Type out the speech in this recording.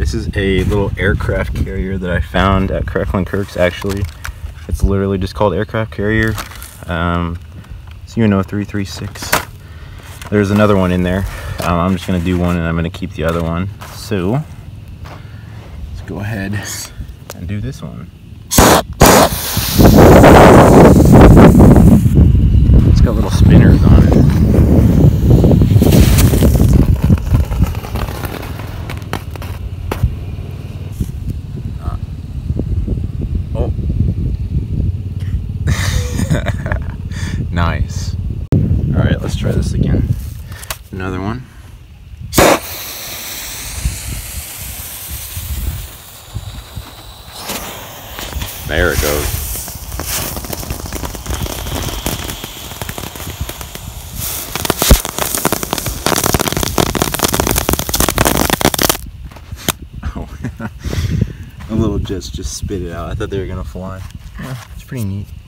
This is a little aircraft carrier that I found at Kraklin Kirks, actually. It's literally just called aircraft carrier. It's UNO 336. There's another one in there. I'm just gonna do one and I'm gonna keep the other one. So, let's go ahead and do this one. It's got little spinners on it. Oh. Nice. Alright, let's try this again. Another one. There it goes. Oh, the little jets just spit it out. I thought they were gonna fly. Yeah, it's pretty neat.